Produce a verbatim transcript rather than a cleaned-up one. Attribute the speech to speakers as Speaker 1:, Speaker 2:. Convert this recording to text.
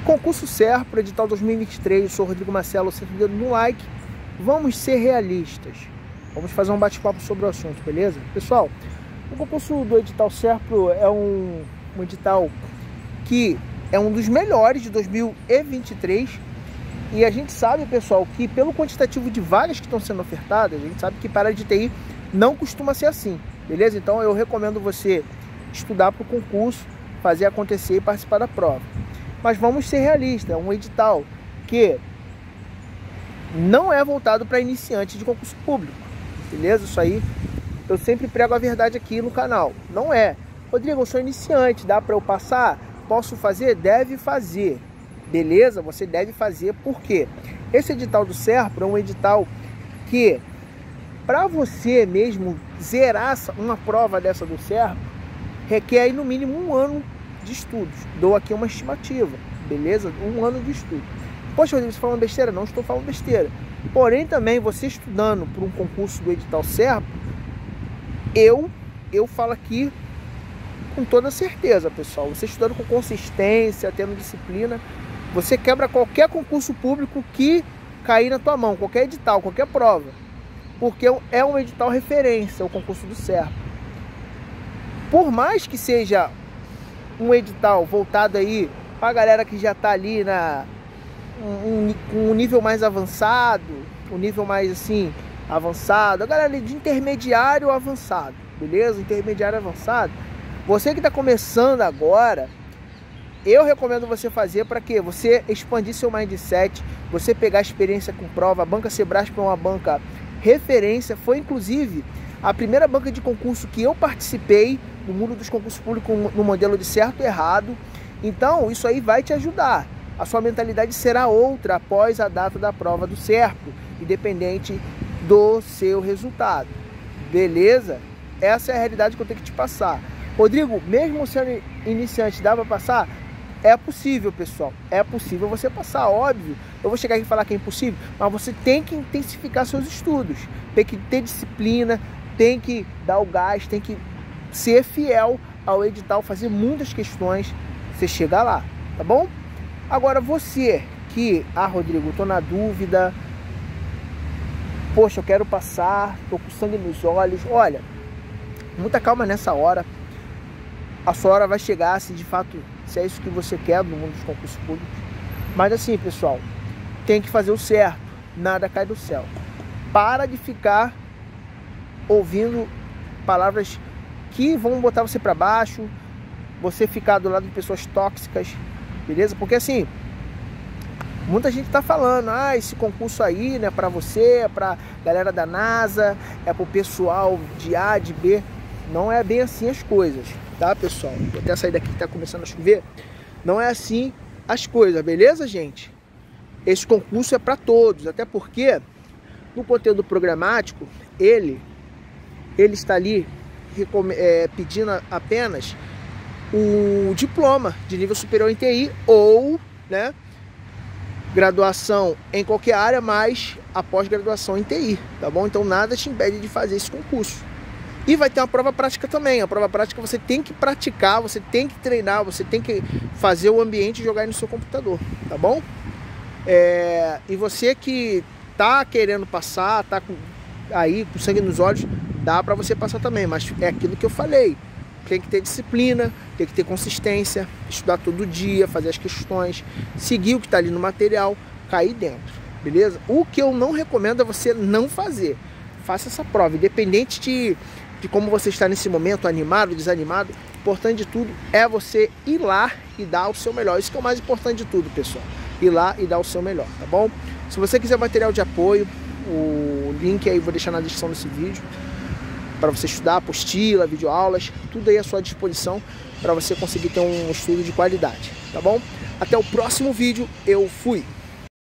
Speaker 1: Concurso Serpro, edital dois mil e vinte e três, eu sou Rodrigo Marcelo, senta o dedo no like. Vamos ser realistas. Vamos fazer um bate-papo sobre o assunto, beleza? Pessoal, o concurso do edital Serpro é um, um edital que é um dos melhores de dois mil e vinte e três. E a gente sabe, pessoal, que pelo quantitativo de vagas que estão sendo ofertadas, a gente sabe que para a área de T I não costuma ser assim, beleza? Então eu recomendo você estudar para o concurso, fazer acontecer e participar da prova. Mas vamos ser realistas, é um edital que não é voltado para iniciantes de concurso público, beleza? Isso aí eu sempre prego a verdade aqui no canal, não é. Rodrigo, eu sou iniciante, dá para eu passar? Posso fazer? Deve fazer. Beleza? Você deve fazer, porque esse edital do Serpro é um edital que, para você mesmo zerar uma prova dessa do Serpro, requer aí no mínimo um ano de estudos. Dou aqui uma estimativa, beleza? Um ano de estudo. Poxa, Rodrigo, você está falando besteira? Não estou falando besteira. Porém, também, você estudando para um concurso do edital Serpro, eu, eu falo aqui com toda certeza, pessoal. Você estudando com consistência, tendo disciplina, você quebra qualquer concurso público que cair na tua mão, qualquer edital, qualquer prova. Porque é um edital referência, o concurso do Serpro. Por mais que seja um edital voltado aí para a galera que já está ali na um, um, um nível mais avançado, um nível mais assim, avançado, a galera de intermediário avançado, beleza? Intermediário avançado. Você que está começando agora, eu recomendo você fazer para quê? Você expandir seu mindset, você pegar experiência com prova. A banca Sebrasp é uma banca referência, foi inclusive a primeira banca de concurso que eu participei no mundo dos concursos públicos no modelo de certo e errado. Então isso aí vai te ajudar. A sua mentalidade será outra após a data da prova do Serpro, independente do seu resultado. Beleza? Essa é a realidade que eu tenho que te passar. Rodrigo, mesmo sendo iniciante, dá para passar? É possível, pessoal. É possível você passar, óbvio. Eu vou chegar aqui e falar que é impossível, mas você tem que intensificar seus estudos. Tem que ter disciplina, tem que dar o gás, tem que ser fiel ao edital, fazer muitas questões. Você chega lá, tá bom? Agora você que, ah, Rodrigo, tô na dúvida. Poxa, eu quero passar, tô com sangue nos olhos. Olha, muita calma nessa hora. A sua hora vai chegar, se de fato, se é isso que você quer no mundo dos concursos públicos. Mas assim, pessoal, tem que fazer o certo, nada cai do céu. Para de ficar ouvindo palavras que vão botar você para baixo, você ficar do lado de pessoas tóxicas, beleza? Porque assim, muita gente tá falando, ah, esse concurso aí não é para você, é para galera da NASA, é pro pessoal de A, de B. Não é bem assim as coisas, tá, pessoal? Vou até sair daqui que tá começando a chover. Não é assim as coisas, beleza, gente? Esse concurso é para todos, até porque no conteúdo programático, ele, ele está ali é, pedindo apenas o diploma de nível superior em T I ou, né, graduação em qualquer área, mais a pós-graduação em T I, tá bom? Então nada te impede de fazer esse concurso. E vai ter uma prova prática também. A prova prática você tem que praticar, você tem que treinar, você tem que fazer o ambiente e jogar aí no seu computador, tá bom? É, e você que tá querendo passar, tá com, aí com sangue nos olhos, dá para você passar também, mas é aquilo que eu falei. Tem que ter disciplina, tem que ter consistência, estudar todo dia, fazer as questões, seguir o que tá ali no material, cair dentro, beleza? O que eu não recomendo é você não fazer. Faça essa prova, independente de de como você está nesse momento, animado, desanimado. O importante de tudo é você ir lá e dar o seu melhor. Isso que é o mais importante de tudo, pessoal. Ir lá e dar o seu melhor, tá bom? Se você quiser material de apoio, o link aí eu vou deixar na descrição desse vídeo, para você estudar, apostila, videoaulas, tudo aí à sua disposição, para você conseguir ter um estudo de qualidade, tá bom? Até o próximo vídeo, eu fui!